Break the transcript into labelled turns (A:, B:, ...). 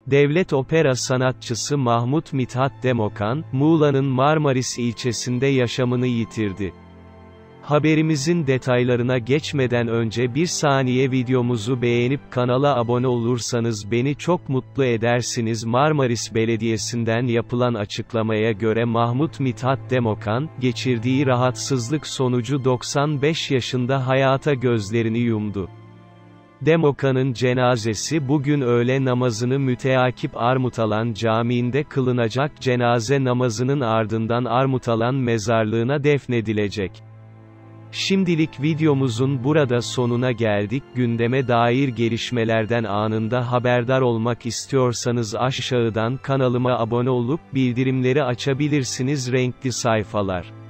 A: Devlet opera sanatçısı Mahmut Mithat Demokan, Muğla'nın Marmaris ilçesinde yaşamını yitirdi. Haberimizin detaylarına geçmeden önce bir saniye videomuzu beğenip kanala abone olursanız beni çok mutlu edersiniz. Marmaris Belediyesi'nden yapılan açıklamaya göre Mahmut Mithat Demokan, geçirdiği rahatsızlık sonucu 95 yaşında hayata gözlerini yumdu. Demokan'ın cenazesi bugün öğle namazını müteakip Armutalan Camii'nde kılınacak. Cenaze namazının ardından Armutalan mezarlığına defnedilecek. Şimdilik videomuzun burada sonuna geldik. Gündeme dair gelişmelerden anında haberdar olmak istiyorsanız aşağıdan kanalıma abone olup bildirimleri açabilirsiniz. Renkli sayfalar.